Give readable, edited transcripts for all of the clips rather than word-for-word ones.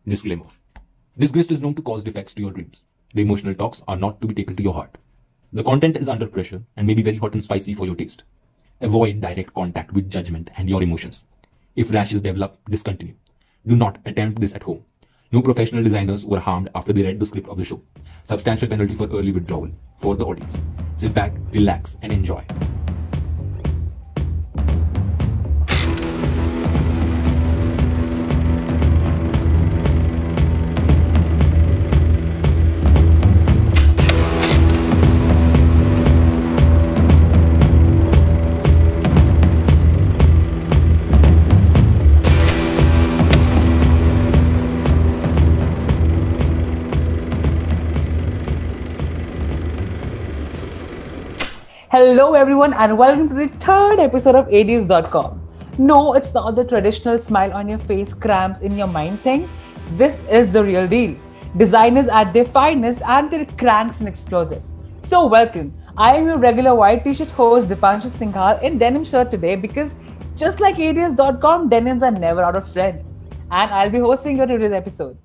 Disclaimer. This guest is known to cause defects to your dreams. The emotional talks are not to be taken to your heart. The content is under pressure and may be very hot and spicy for your taste. Avoid direct contact with judgment and your emotions. If rashes develop, discontinue. Do not attempt this at home. No professional designers were harmed after they read the script of the show. Substantial penalty for early withdrawal for the audience. Sit back, relax, and enjoy. Hello everyone and welcome to the third episode of ADS.com. No, it's not the traditional smile on your face, cramps in your mind thing. This is the real deal. Designers at their finest and their cranks and explosives. So welcome. I am your regular white t-shirt host Dipanshu Singhal in denim shirt today because just like ADS.com, denims are never out of trend. And I'll be hosting your today's episode.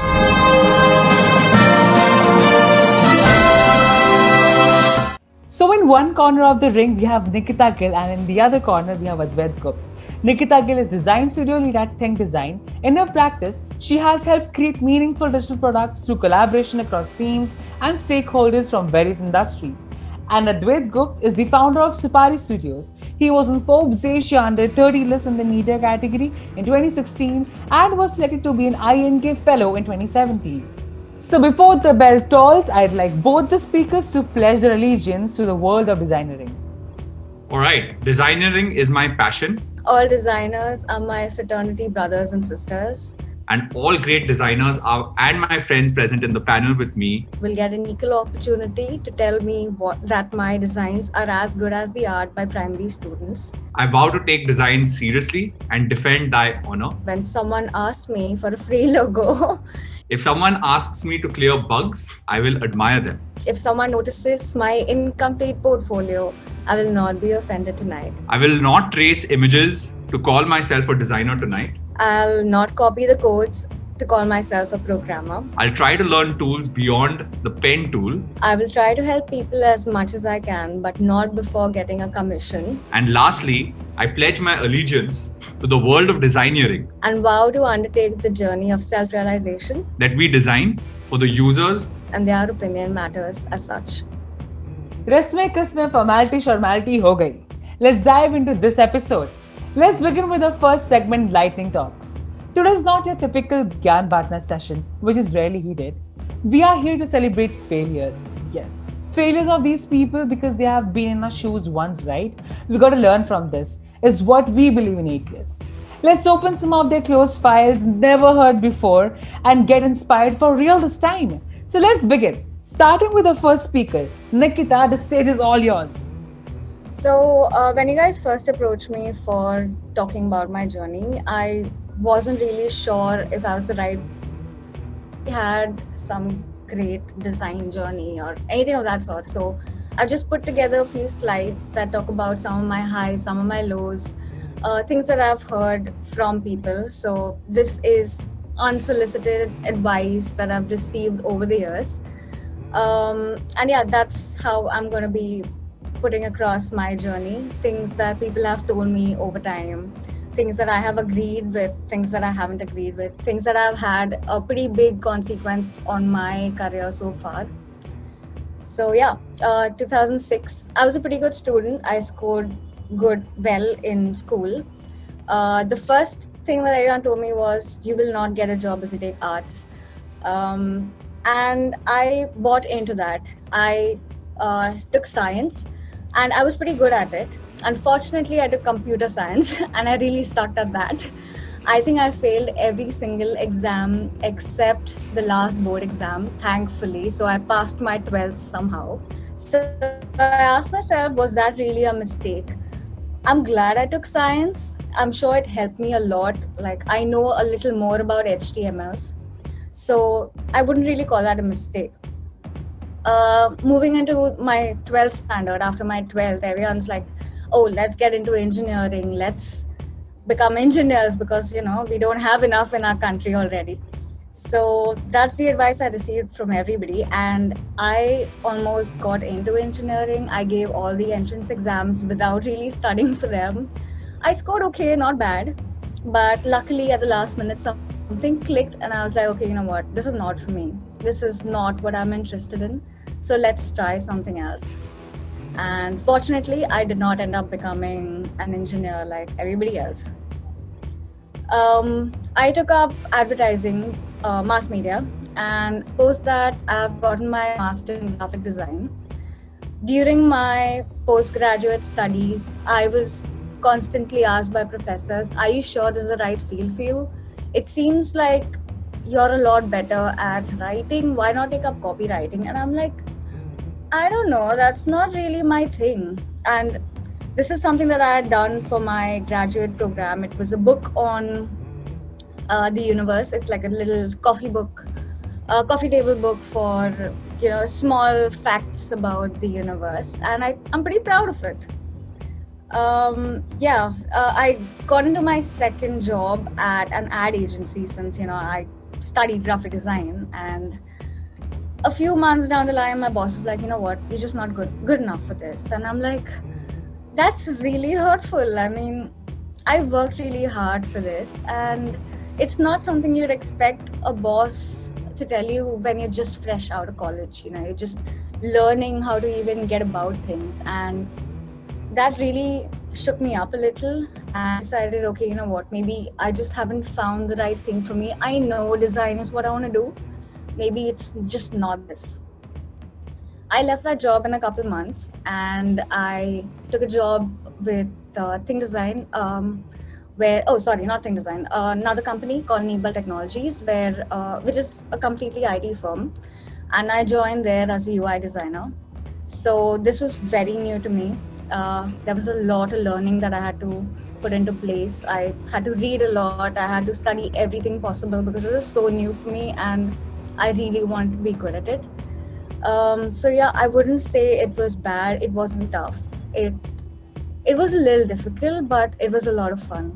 So in one corner of the ring, we have Nikita Gill and in the other corner, we have Advait Gupta. Nikita Gill is design studio lead at Think Design. In her practice, she has helped create meaningful digital products through collaboration across teams and stakeholders from various industries. And Advait Gupta is the founder of Sipari Studios. He was on Forbes Asia Under 30 list in the media category in 2016 and was selected to be an INK fellow in 2017. So before the bell tolls, I'd like both the speakers to pledge their allegiance to the world of designing. All right, designing is my passion. All designers are my fraternity brothers and sisters. And all great designers and my friends present in the panel with me will get an equal opportunity to tell me that my designs are as good as the art by primary students. I vow to take design seriously and defend thy honor. When someone asks me for a free logo, if someone asks me to clear bugs, I will admire them. If someone notices my incomplete portfolio, I will not be offended tonight. I will not trace images to call myself a designer tonight. I'll not copy the codes to call myself a programmer. I'll try to learn tools beyond the pen tool. I will try to help people as much as I can, but not before getting a commission. And lastly, I pledge my allegiance to the world of designeering. And vow to undertake the journey of self-realization. That we design for the users. And their opinion matters as such. Rasme kisme formality shormality ho gayi. Let's dive into this episode. Let's begin with the first segment, Lightning Talks. Today is not your typical Gyan Bhatna session, which is rarely heated. We are here to celebrate failures. Yes, failures of these people because they have been in our shoes once, right? We got to learn from this, is what we believe in ATS. Let's open some of their closed files, never heard before, and get inspired for real this time. So let's begin. Starting with the first speaker, Nikita, the stage is all yours. So when you guys first approached me for talking about my journey, I wasn't really sure if I was the right. I had some great design journey or anything of that sort. So I've just put together a few slides that talk about some of my highs, some of my lows, things that I've heard from people. So this is unsolicited advice that I've received over the years. And yeah, that's how I'm going to be putting across my journey, things that people have told me over time, things that I have agreed with, things that I haven't agreed with, things that have had a pretty big consequence on my career so far. So yeah, 2006, I was a pretty good student. I scored well in school. The first thing that everyone told me was, you will not get a job if you take arts. And I bought into that. I took science. And I was pretty good at it. Unfortunately, I took computer science and I really sucked at that. I think I failed every single exam except the last board exam, thankfully. So I passed my 12th somehow. So I asked myself, was that really a mistake? I'm glad I took science. I'm sure it helped me a lot. Like, I know a little more about HTMLs. So I wouldn't really call that a mistake. Moving into my 12th standard, after my 12th, everyone's like, oh, let's get into engineering. Let's become engineers because, you know, we don't have enough in our country already. So that's the advice I received from everybody. And I almost got into engineering. I gave all the entrance exams without really studying for them. I scored okay, not bad. But luckily at the last minute, something clicked and I was like, okay, you know what? This is not for me. This is not what I'm interested in. So let's try something else. And fortunately, I did not end up becoming an engineer like everybody else. I took up advertising, mass media, and post that I've gotten my master in graphic design. During my postgraduate studies, I was constantly asked by professors, are you sure this is the right field for you? It seems like you're a lot better at writing. Why not take up copywriting? And I'm like, I don't know, that's not really my thing. And this is something that I had done for my graduate program. It was a book on the universe. It's like a little coffee table book for, small facts about the universe. And I'm pretty proud of it. I got into my second job at an ad agency since, I studied graphic design. And a few months down the line, my boss was like, you know what, you're just not good enough for this. And I'm like, that's really hurtful. I mean, I worked really hard for this, and it's not something you'd expect a boss to tell you when you're just fresh out of college. You're just learning how to even get about things. And that really shook me up a little. And I decided, okay, you know what, maybe I just haven't found the right thing for me. I know design is what I want to do. Maybe it's just not this. I left that job in a couple months and I took a job with Think Design, another company called Nebel Technologies, which is a completely IT firm. And I joined there as a UI designer. So this was very new to me. There was a lot of learning that I had to put into place. I had to read a lot. I had to study everything possible because it was so new for me and I really wanted to be good at it. I wouldn't say it was bad. It wasn't tough. It was a little difficult, but it was a lot of fun.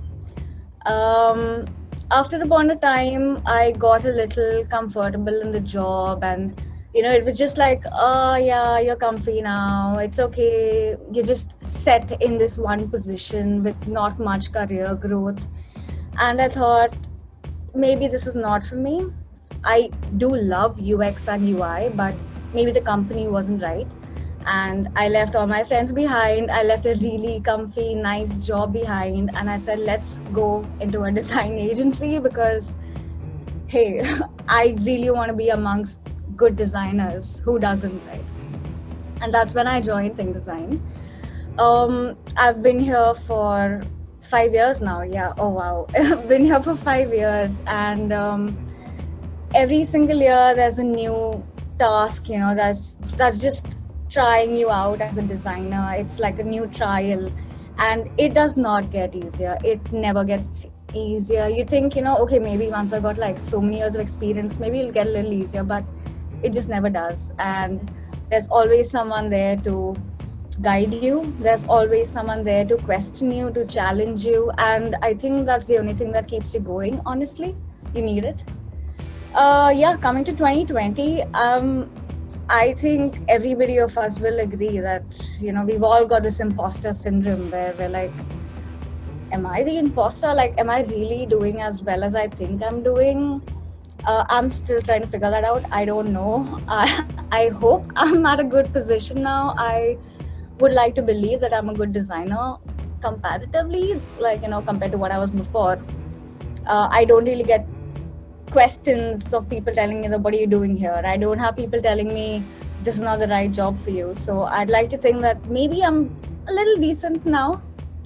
After a point of time, I got a little comfortable in the job, and it was just like, oh yeah, you're comfy now. It's okay. You're just set in this one position with not much career growth. And I thought, maybe this is not for me. I do love UX and UI, but maybe the company wasn't right. And I left all my friends behind. I left a really comfy, nice job behind. And I said, let's go into a design agency because, hey, I really want to be amongst good designers. Who doesn't, right? And that's when I joined Think Design. I've been here for 5 years now. Yeah. Oh, wow. I've been here for 5 years. And every single year there's a new task, that's just trying you out as a designer. It's like a new trial and it does not get easier. It never gets easier. You think, okay, maybe once I got like so many years of experience, maybe it'll get a little easier, but it just never does. And there's always someone there to guide you. There's always someone there to question you, to challenge you. And I think that's the only thing that keeps you going, honestly. You need it. Coming to 2020, I think everybody of us will agree that, we've all got this imposter syndrome where we're like, am I the imposter? Like, am I really doing as well as I think I'm doing? I'm still trying to figure that out. I don't know. I hope I'm at a good position now. I would like to believe that I'm a good designer comparatively, compared to what I was before. I don't really get questions of people telling me that what are you doing here. I don't have people telling me this is not the right job for you. So I'd like to think that maybe I'm a little decent now.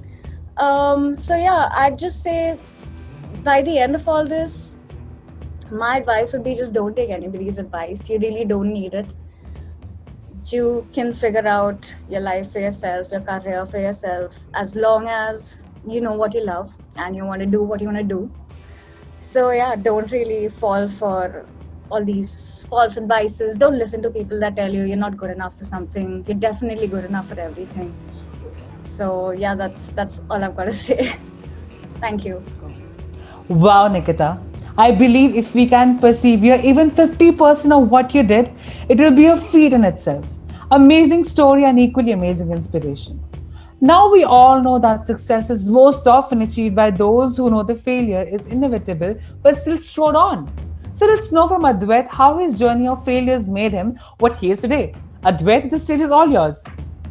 I'd just say by the end of all this, my advice would be just don't take anybody's advice. You really don't need it. You can figure out your life for yourself, your career for yourself, as long as you know what you love and you want to do what you want to do. So don't really fall for all these false advices. Don't listen to people that tell you you're not good enough for something. You're definitely good enough for everything. So that's all I've got to say. Thank you. Wow, Nikita. I believe if we can persevere even 50% of what you did, it will be a feat in itself. Amazing story and equally amazing inspiration. Now we all know that success is most often achieved by those who know the failure is inevitable but still strode on. So let's know from Advait how his journey of failures made him what he is today. Advait, the stage is all yours.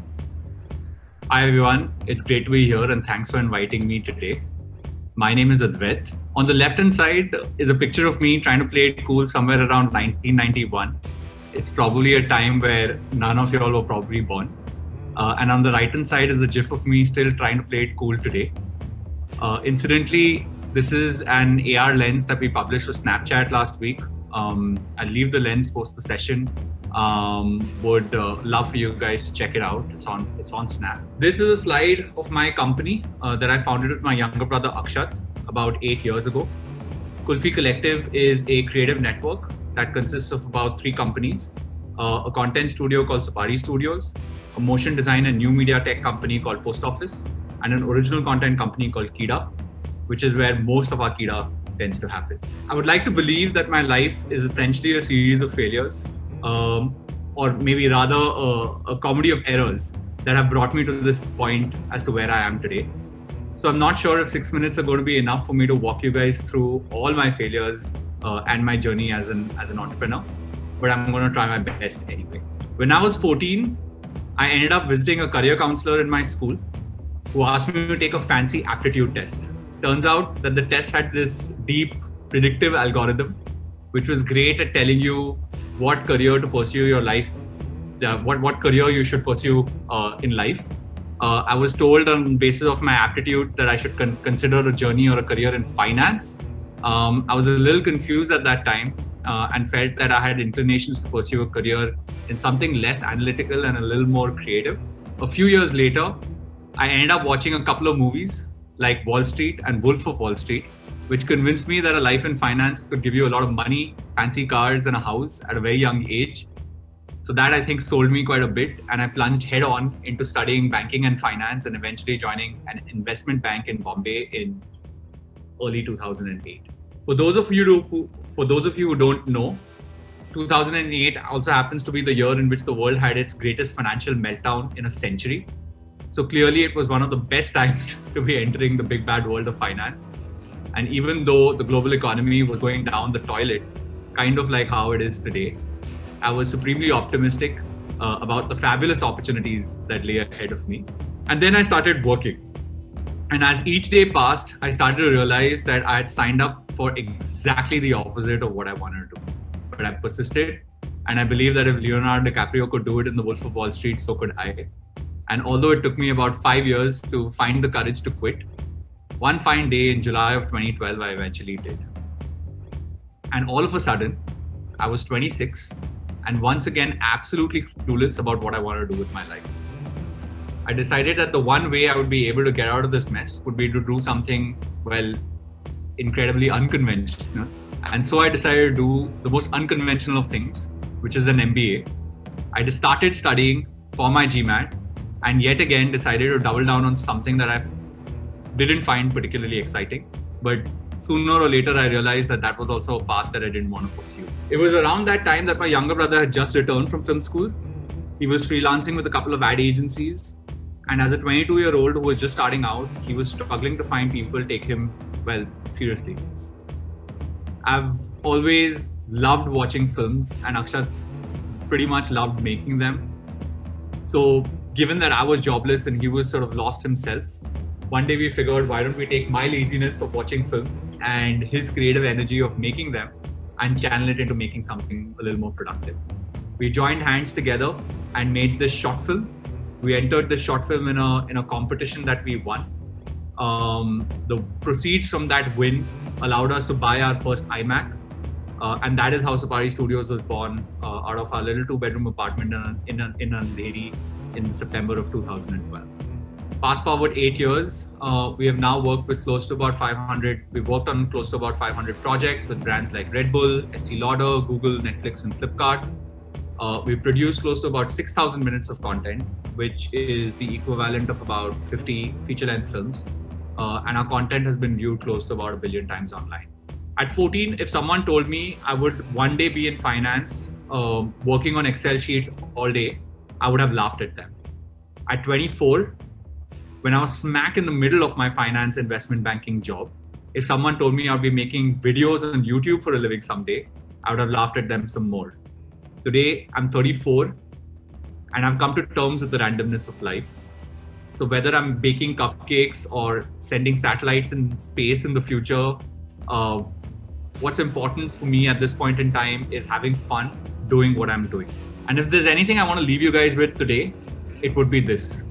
Hi everyone, it's great to be here and thanks for inviting me today. My name is Advait. On the left hand side is a picture of me trying to play it cool somewhere around 1991. It's probably a time where none of y'all were probably born. And on the right hand side is a gif of me still trying to play it cool today. Incidentally, this is an AR lens that we published for Snapchat last week. I'll leave the lens post the session. Would love for you guys to check it out. It's on Snap. This is a slide of my company that I founded with my younger brother Akshat about 8 years ago. Kulfi Collective is a creative network that consists of about 3 companies: a content studio called Sapari Studios, a motion design and new media tech company called Post Office, and an original content company called Kida, which is where most of our Kida tends to happen. I would like to believe that my life is essentially a series of failures. Or maybe rather a comedy of errors that have brought me to this point as to where I am today. So I'm not sure if 6 minutes are going to be enough for me to walk you guys through all my failures and my journey as an entrepreneur, but I'm going to try my best anyway. When I was 14, I ended up visiting a career counselor in my school who asked me to take a fancy aptitude test. Turns out that the test had this deep predictive algorithm, which was great at telling you what career to pursue your life, what career you should pursue in life. I was told on basis of my aptitude that I should consider a journey or a career in finance. I was a little confused at that time and felt that I had inclinations to pursue a career in something less analytical and a little more creative. A few years later, I ended up watching a couple of movies like Wall Street and Wolf of Wall Street, which convinced me that a life in finance could give you a lot of money, fancy cars, and a house at a very young age. So that, I think, sold me quite a bit, and I plunged head on into studying banking and finance and eventually joining an investment bank in Bombay in early 2008. For those of you who don't know, 2008 also happens to be the year in which the world had its greatest financial meltdown in a century. So clearly it was one of the best times to be entering the big bad world of finance. And even though the global economy was going down the toilet, kind of like how it is today, I was supremely optimistic about the fabulous opportunities that lay ahead of me. And then I started working. And as each day passed, I started to realize that I had signed up for exactly the opposite of what I wanted to do. But I persisted. And I believe that if Leonardo DiCaprio could do it in The Wolf of Wall Street, so could I. And although it took me about 5 years to find the courage to quit, one fine day in July of 2012, I eventually did. And all of a sudden, I was 26 and once again absolutely clueless about what I wanted to do with my life. I decided that the one way I would be able to get out of this mess would be to do something, well, incredibly unconventional. And so I decided to do the most unconventional of things, which is an MBA. I just started studying for my GMAT and yet again decided to double down on something that I didn't find particularly exciting. But sooner or later, I realized that that was also a path that I didn't want to pursue. It was around that time that my younger brother had just returned from film school. He was freelancing with a couple of ad agencies. And as a 22-year-old who was just starting out, he was struggling to find people take him, well, seriously. I've always loved watching films, and Akshat's pretty much loved making them. So given that I was jobless and he was sort of lost himself, one day we figured, why don't we take my laziness of watching films and his creative energy of making them and channel it into making something a little more productive. We joined hands together and made this short film. We entered the short film in a competition that we won. The proceeds from that win allowed us to buy our first iMac. And that is how Sapari Studios was born out of our little 2-bedroom apartment in Andheri in September of 2012. Fast forward 8 years, we have now worked with close to about 500. We've worked on close to about 500 projects with brands like Red Bull, Estee Lauder, Google, Netflix, and Flipkart. We've produced close to about 6,000 minutes of content, which is the equivalent of about 50 feature-length films. And our content has been viewed close to about 1 billion times online. At 14, if someone told me I would one day be in finance, working on Excel sheets all day, I would have laughed at them. At 24, when I was smack in the middle of my finance investment banking job, if someone told me I'd be making videos on YouTube for a living someday, I would have laughed at them some more. Today, I'm 34 and I've come to terms with the randomness of life. So whether I'm baking cupcakes or sending satellites in space in the future, what's important for me at this point in time is having fun doing what I'm doing. And if there's anything I want to leave you guys with today, it would be this.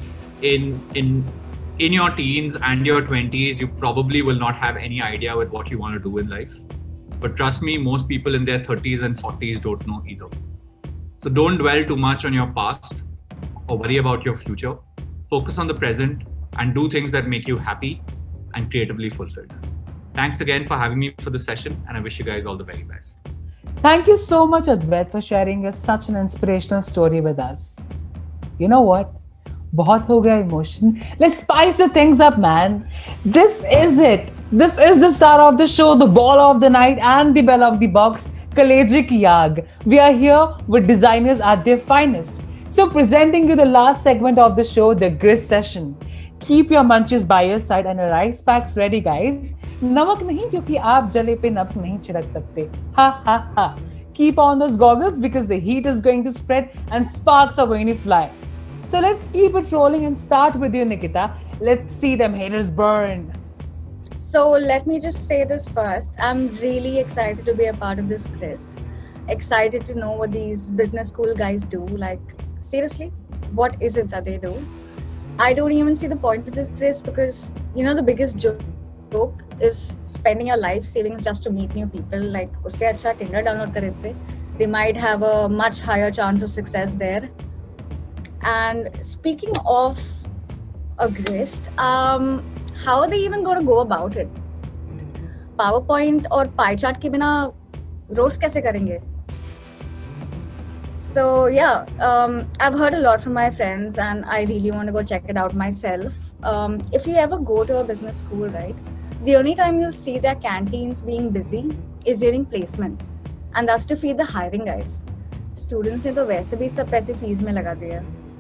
In your teens and your 20s, you probably will not have any idea with what you want to do in life. But trust me, most people in their 30s and 40s don't know either. So don't dwell too much on your past or worry about your future. Focus on the present and do things that make you happy and creatively fulfilled. Thanks again for having me for this session, and I wish you guys all the very best. Thank you so much, Advait, for sharing such an inspirational story with us. You know what? Bahut ho gaya emotion. Let's spice the things up, man. This is it. This is the star of the show, the ball of the night, and the bell of the box, Kalejic Yag. We are here with designers at their finest. So presenting you the last segment of the show, the grist session. Keep your munches by your side and your rice packs ready, guys. नमक नहीं, क्योंकि आप जले पे नमक नहीं छिड़क सकते. Ha ha ha. Keep on those goggles because the heat is going to spread and sparks are going to fly. So let's keep it rolling and start with you, Nikita. Let's see them haters burn. So let me just say this first. I'm really excited to be a part of this grist. Excited to know what these business school guys do. Like, seriously, what is it that they do? I don't even see the point of this grist because, you know, the biggest joke is spending your life savings just to meet new people. Like, usse acha Tinder download kar dete. They might have a much higher chance of success there. And speaking of a grist, how are they even going to go about it? PowerPoint or pie chart ke bina roast kaise karenge? So yeah, I've heard a lot from my friends and I really want to go check it out myself. If you ever go to a business school, right, the only time you'll see their canteens being busy is during placements, and that's to feed the hiring guys. Students ne to वैसे भी सब पैसे fees में लगा दिया.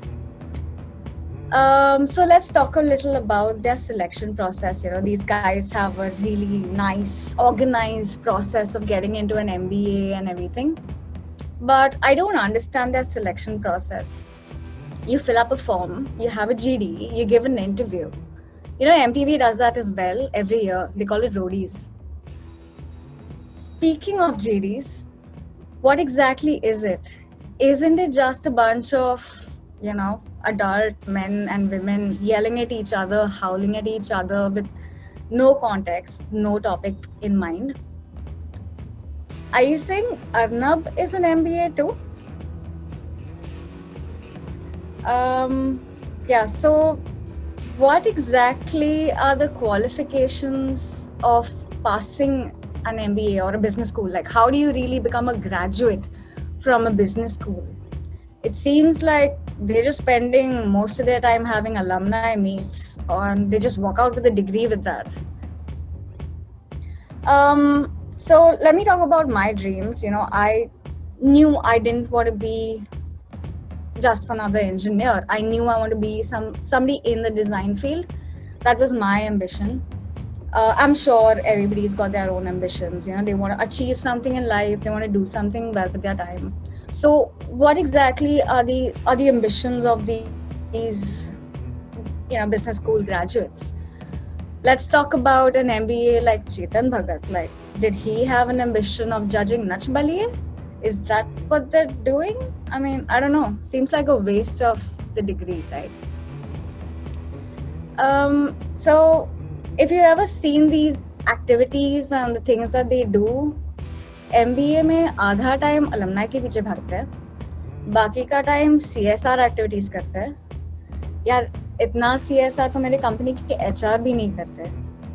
So let's talk a little about their selection process. You know, these guys have a really nice, organized process of getting into an MBA and everything. But I don't understand their selection process. You fill up a form, you have a GD, you give an interview. You know, MTV does that as well every year. They call it roadies. Speaking of GDs, what exactly is it? Isn't it just a bunch of, you know, adult men and women yelling at each other, howling at each other with no context, no topic in mind? Are you saying Arnab is an MBA too? Yeah, so what exactly are the qualifications of passing an MBA or a business school? Like, how do you really become a graduate from a business school? It seems like they're just spending most of their time having alumni meets, and they just walk out with a degree with that. So let me talk about my dreams. You know, I knew I didn't want to be just another engineer. I knew I want to be somebody in the design field. That was my ambition. I'm sure everybody's got their own ambitions. You know, they want to achieve something in life. They want to do something well with their time. So what exactly are the ambitions of these, you know, business school graduates? Let's talk about an MBA like Chetan Bhagat. Like, did he have an ambition of judging Nach Baliye? Is that what they're doing? I mean, I don't know. Seems like a waste of the degree, right? So if you ever seen these activities and the things that they do, MBA में आधा time alumni के पीछे भागता है, बाकी का time CSR activities करता है. यार इतना CSR तो मेरे कंपनी के HR भी नहीं करते.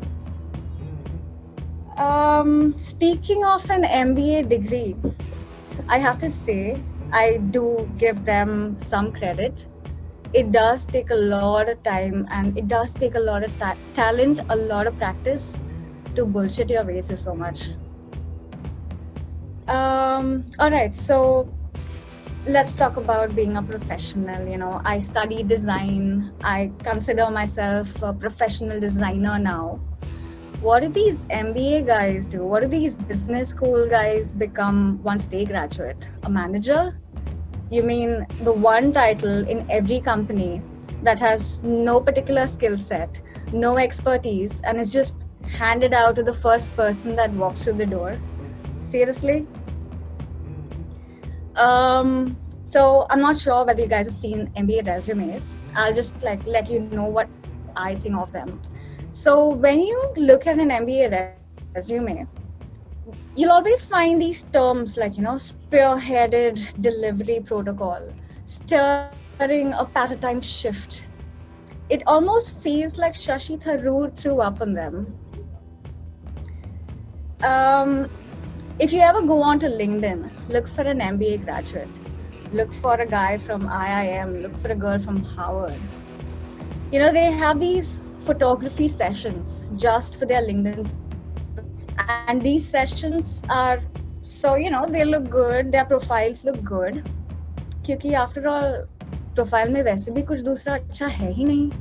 Speaking of an MBA degree, I have to say I do give them some credit. It does take a lot of time and it does take a lot of talent, a lot of practice to bullshit your way through so much. All right, so let's talk about being a professional. You know, I study design. I consider myself a professional designer now. What do these MBA guys do? What do these business school guys become once they graduate? A manager? You mean the one title in every company that has no particular skill set, no expertise, and is just handed out to the first person that walks through the door? Seriously? So I'm not sure whether you guys have seen MBA resumes. I'll just let you know what I think of them. So when you look at an MBA resume, you'll always find these terms like, spearheaded delivery protocol, stirring a paradigm shift. It almost feels like Shashi Tharoor threw up on them. If you ever go onto LinkedIn, look for an MBA graduate. Look for a guy from IIM. Look for a girl from Harvard. They have these photography sessions just for their LinkedIn. And these sessions are, they look good, their profiles look good. Because after all, profile mein वैसे भी कुछ दूसरा अच्छा है ही नहीं.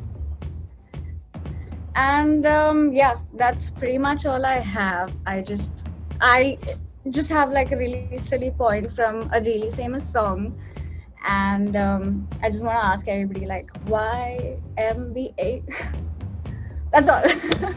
And that's pretty much all I have. I just have like a really silly point from a really famous song, and I just want to ask everybody, like, why MBA? That's all.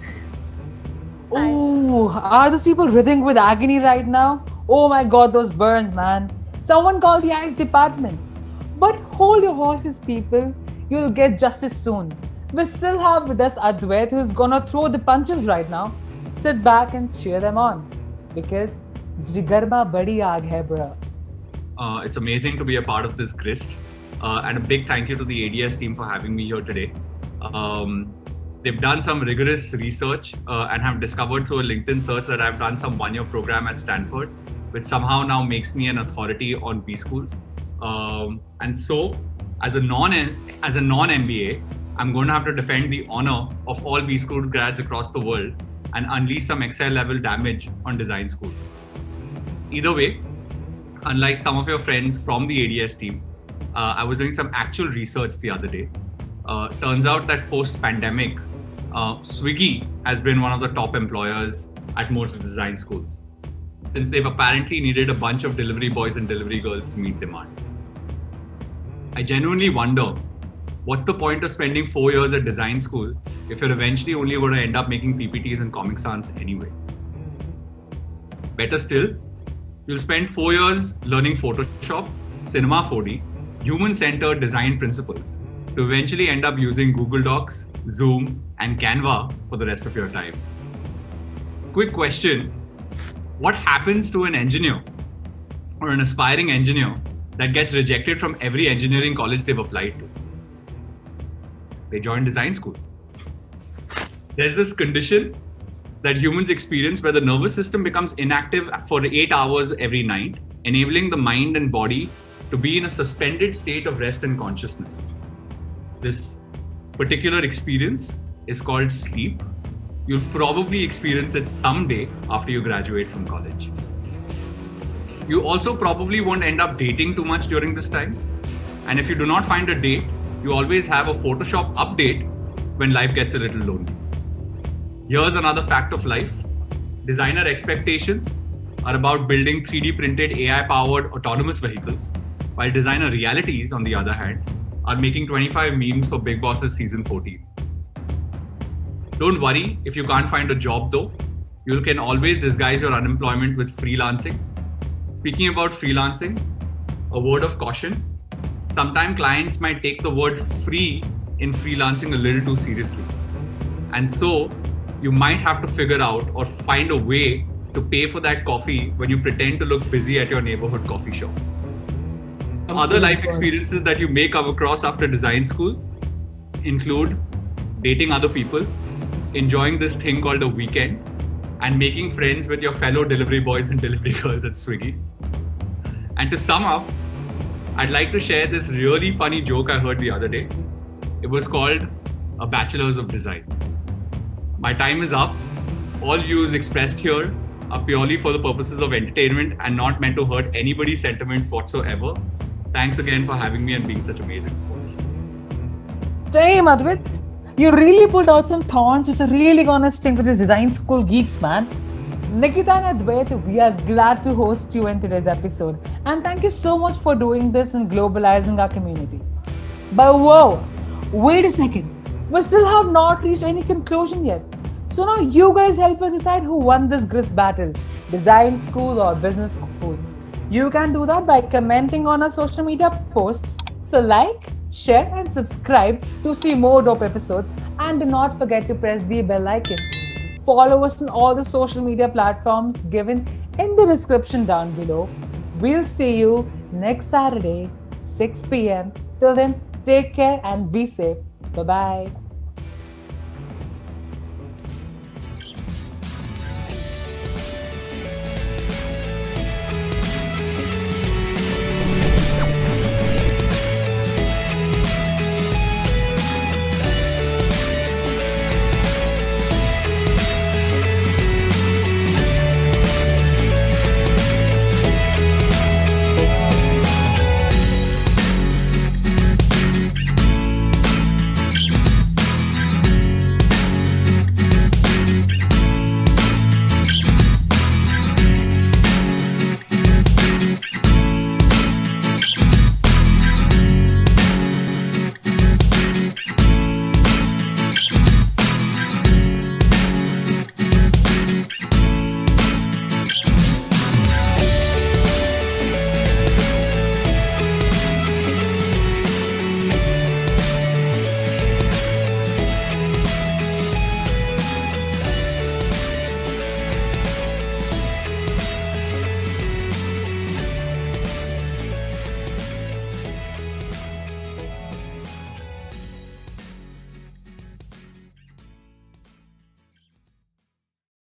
Ooh, are those people writhing with agony right now? Oh my god, those burns, man. Someone call the ICE department. But hold your horses, people. You'll get justice soon. We still have with us Advait, who's gonna throw the punches right now. Sit back and cheer them on. Because Jigarma badi aag hai, bruh. It's amazing to be a part of this grist. And a big thank you to the ADS team for having me here today. They've done some rigorous research and have discovered through a LinkedIn search that I've done some one-year program at Stanford, which somehow now makes me an authority on B schools. And so, as a non-MBA, I'm going to have to defend the honor of all B school grads across the world and unleash some Excel-level damage on design schools. Either way, unlike some of your friends from the ADS team, I was doing some actual research the other day. Turns out that post-pandemic, Swiggy has been one of the top employers at most design schools, since they've apparently needed a bunch of delivery boys and delivery girls to meet demand. I genuinely wonder, what's the point of spending 4 years at design school if you're eventually only going to end up making PPTs and Comic Sans anyway? Better still, you'll spend 4 years learning Photoshop, Cinema 4D, human-centered design principles to eventually end up using Google Docs, Zoom, and Canva for the rest of your time. Quick question, what happens to an engineer or an aspiring engineer that gets rejected from every engineering college they've applied to? They join design school. There's this condition that humans experience where the nervous system becomes inactive for 8 hours every night, enabling the mind and body to be in a suspended state of rest and consciousness. This particular experience is called sleep. You'll probably experience it someday after you graduate from college. You also probably won't end up dating too much during this time. And if you do not find a date, you always have a Photoshop update when life gets a little lonely. Here's another fact of life. Designer expectations are about building 3D printed AI-powered autonomous vehicles, while designer realities, on the other hand, are making 25 memes for Big Boss's season 14. Don't worry if you can't find a job though. You can always disguise your unemployment with freelancing. Speaking about freelancing, a word of caution. Sometimes clients might take the word free in freelancing a little too seriously. And so you might have to figure out or find a way to pay for that coffee when you pretend to look busy at your neighborhood coffee shop. Other life experiences that you may come across after design school include dating other people, enjoying this thing called a weekend, and making friends with your fellow delivery boys and delivery girls at Swiggy. And to sum up, I'd like to share this really funny joke I heard the other day. It was called A Bachelor's of Design. My time is up. All views expressed here are purely for the purposes of entertainment and not meant to hurt anybody's sentiments whatsoever. Thanks again for having me and being such amazing sports. Damn, Advait, you really pulled out some thorns which are really gonna sting to these design school geeks, man. Nikita and Advait, we are glad to host you in today's episode, and thank you so much for doing this and globalizing our community. But whoa, wait a second, we still have not reached any conclusion yet. So now you guys help us decide who won this grist battle, design school or business school. You can do that by commenting on our social media posts. So like, share and subscribe to see more dope episodes, and do not forget to press the bell icon. Follow us on all the social media platforms given in the description down below. We'll see you next Saturday, 6 p.m. Till then, take care and be safe. Bye-bye.